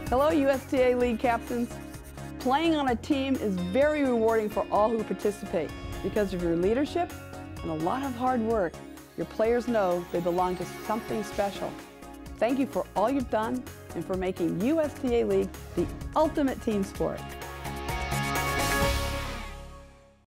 Hello, USTA League captains. Playing on a team is very rewarding for all who participate. Because of your leadership and a lot of hard work, your players know they belong to something special. Thank you for all you've done and for making USTA League the ultimate team sport.